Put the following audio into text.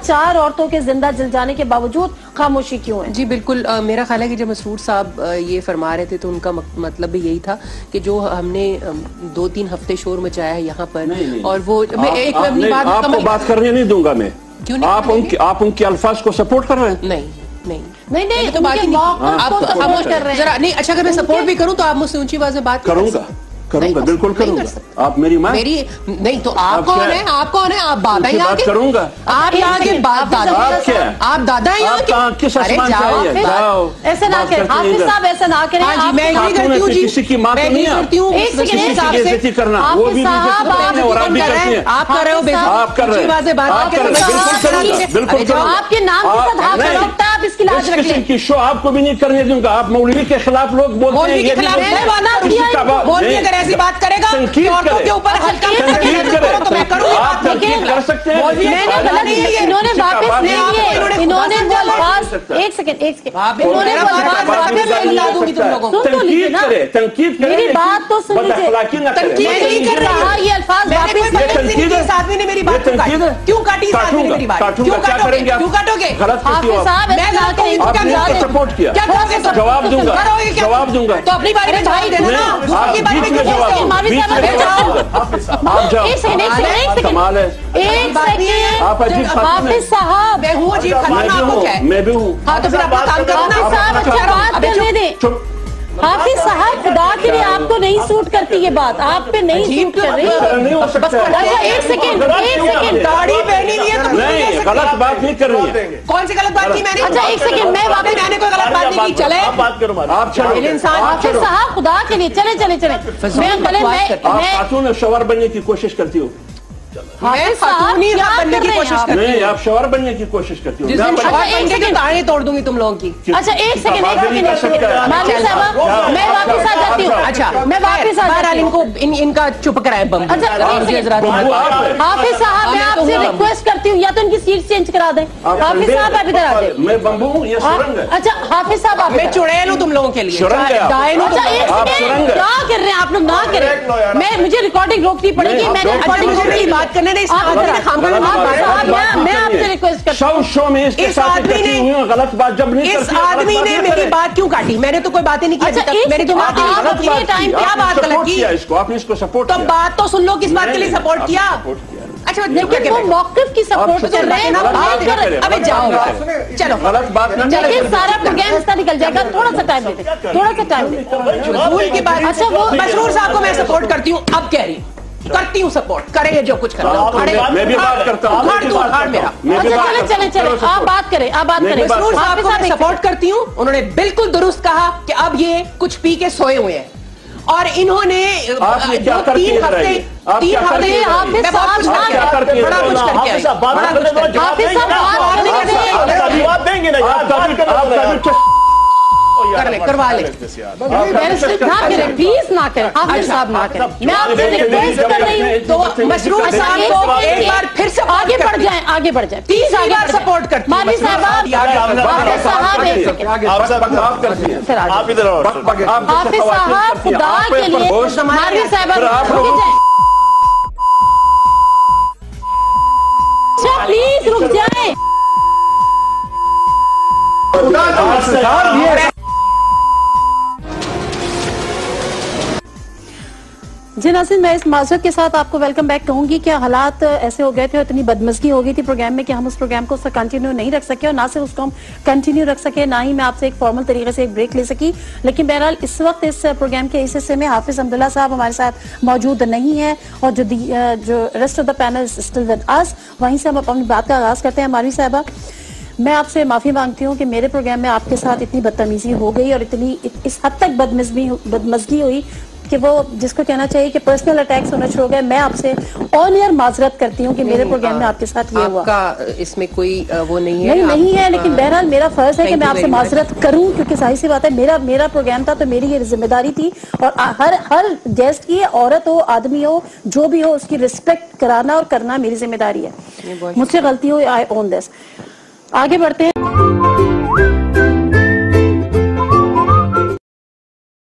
4 عورتوں کے زندہ جل جانے کے باوجود خاموشی کیوں ہے؟ جی بالکل، میرا خیال ہے کہ جب مسرور صاحب یہ فرما رہے تھے تو ان کا مطلب بھی یہی تھا کہ جو ہم نے 2-3 ہفتے شور مچایا ہے یہاں پر، اور وہ میں ایک اپنی آپ کو بات کرنے نہیں دوں گا میں. آپ ان کے الفاظ کو سپورٹ کر رہے ہیں؟ نہیں تو بات آپ خاموش کر رہے ہیں. نہیں اچھا، اگر میں سپورٹ بھی کروں تو آپ مجھ سے اونچی آواز میں بات کروں گا، بالکل کروں گا. آپ میری ماں نہیں تو آپ کون ہیں؟ آپ کون ہیں؟ آپ بابا ہیں یہاں کے؟ کروں گا. آپ یہاں کے باپ دادا؟ آپ دادا ہیں یہاں کے؟ کس آسمان سے آئیے؟ جاؤ ایسے نہ کریں حافظ صاحب، ایسا نہ کریں. ہاں جی، میں نہیں کرتی ہوں جی، کسی کی ماں تو نہیں کرتی ہوں. کسی کی عزت کرنا وہ بھی اور آپ بھی کرتی ہیں. آپ کر رہے ہو، آپ کر رہے ہیں، بالکل. آپ کے نام کے ساتھ ہاتھ رکھتا ہے، آپ اس کی لاج رکھ لیں. کی شو آپ کو بھی نہیں کرنے دوں گا. آپ مولوی کے خلاف لوگ بولتے ہیں، مولوی اگر ایسی بات کرے گا عورتوں کے اوپر تو میں کروں گا. کر سکتے ہیں. انہوں نے واپس لے لیے، انہوں نے وہ الفاظ ایک سیکنڈ انہوں نے وہ الفاظ تنقید کرے، میری بات تو سن لیجیے. تنقید نہیں کر رہا، یہ الفاظ واپس اس آدمی نے میری بات کیوں کاٹی؟ اس آدمی نے میری بات کیوں کاٹو گے؟ حافظ صاحب میں سپورٹ کیا، جواب دوں گا. تو اپنی باری میں جواب دینا نا. حافظ صاحب میں ہوں عجیب خطرناک، میں بھی ہوں. ہاں تو پھر اپنا کام کرو نا. بات کرنے دیں. حافظ صاحب خدا کے لیے آپ کو نہیں سوٹ کرتی یہ بات، آپ پہ نہیں سوٹ کر رہی. ایک سیکنڈ داڑھی پہنی ہوئی ہے تو نہیں، غلط بات نہیں کر رہی ہے. کون سی غلط بات کی میں نے؟ اچھا ایک سیکنڈ، میں واپس میں نے کوئی غلط بات نہیں کی. چلے بات کرو، آپ چلو. حافظ صاحب خدا کے لیے چلے. خاتون شوہر بننے کی کوشش کرتی ہوں. حافظ صاحب کیا بننے کی کوشش کرتی نہیں، آپ شوہر بننے کی کوشش کرتی ہوں. داڑھی توڑ دوں گی تم لوگوں کی. اچھا ایک سیکنڈ ماروی صاحب، میں واپس آ جاتی ہوں. اچھا میں واپس آ جاتی ہوں. ان کا چپ کرائے بم. حافظ صاحب میں آپ سے ریکویسٹ کرتی ہوں یا تو ان کی سیٹ چینج کرا دیں. حافظ صاحب آپ ادھر آ جائیں. میں بمبو ہوں، یہ سرنگ ہے. اچھا حافظ صاحب آپ میں چڑیل ہوں تم لوگوں کے لیے. کیا کر رہے ہیں آپ لوگ؟ نہ کریں، میں مجھے ریکارڈنگ روکنی پڑے گی. میں ریکارڈنگ بات کرنے دیں. میں آپ سے ریکویسٹ کرتا ہوں. شو میں اس غلط بات جب نہیں. اس آدمی نے میری بات کیوں کاٹی؟ میں نے تو کوئی باتیں نہیں کی. میری جو بات کیا بات غلط کی؟ آپ نے اس کو سپورٹ تو بات تو سن لو، کس بات کے لیے سپورٹ کیا. اچھا لیکن وہ موقف کی سپورٹ کر رہے ہیں. ابھی جاؤ چلو، غلط بات نہ لیکن سارا پروگرام اس کا نکل جائے گا. تھوڑا سا ٹائم دے، تھوڑا سا ٹائم دے. اچھا وہ مسرور صاحب کو میں سپورٹ کرتی ہوں، اب کہہ رہی کرتی ہوں سپورٹ. کریں گے جو کچھ کرنا. میں بھی بات کرتا ہوں. چلے آپ بات کریں. مسرور صاحب کو میں سپورٹ کرتی ہوں. انہوں نے بالکل درست کہا کہ اب یہ کچھ پی کے سوئے ہوئے ہیں، اور انہوں نے 3 ہفتے کروا لیں. پلیز نہ کریں حافظ صاحب، نہ کریں. میں آپ سے ریکویسٹ کر رہی ہوں. تو مسرور صاحب کو ایک بار پھر سے آگے بڑھ جائیں. تیسری بار سپورٹ کرتی ہوں. ماروی صاحب حافظ صاحب ایک سیکنڈ. حافظ صاحب خدا کے لیے ماروی صاحب پلیز رک جائیں. جی ناظرین، میں اس معذرت کے ساتھ آپ کو ویلکم بیک کہوں گی کہ حالات ایسے ہو گئے تھے اور اتنی بدمزگی ہو گئی تھی پروگرام میں کہ ہم اس پروگرام کو کنٹینیو نہیں رکھ سکے، اور نہ صرف اس کو ہم کنٹینیو رکھ سکے، نہ ہی میں آپ سے ایک فارمل طریقے سے ایک بریک لے سکی. لیکن بہرحال اس وقت اس پروگرام کے اس حصے میں حافظ حمدullah صاحب ہمارے ساتھ موجود نہیں ہے، اور جو rest of the panel still with us. وہیں سے ہم اپنی بات کا آغاز کرتے ہیں. ماروی صاحبہ، میں آپ سے معافی مانگتی ہوں کہ میرے پروگرام میں آپ کے ساتھ اتنی بدتمیزی ہو گئی اور اتنی اس حد تک بدمزگی ہوئی کہ وہ جس کو کہنا چاہیے کہ پرسنل اٹیکس ہونا شروع ہو گئے. میں آپ سے آن ایئر معذرت کرتی ہوں کہ میرے پروگرام میں آپ کے ساتھ یہ ہوا. آپ کا اس میں کوئی وہ نہیں ہے؟ نہیں ہے، لیکن بہرحال میرا فرض ہے کہ میں آپ سے معذرت کروں، کیونکہ ظاہر سی بات ہے میرا پروگرام تھا تو میری یہ ذمہ داری تھی، اور ہر گیسٹ کی، عورت ہو آدمی ہو جو بھی ہو، اس کی رسپیکٹ کرانا اور کرنا میری ذمہ داری ہے. مجھ سے غلطی ہو، آئی اون دس. آگے بڑھتے ہیں.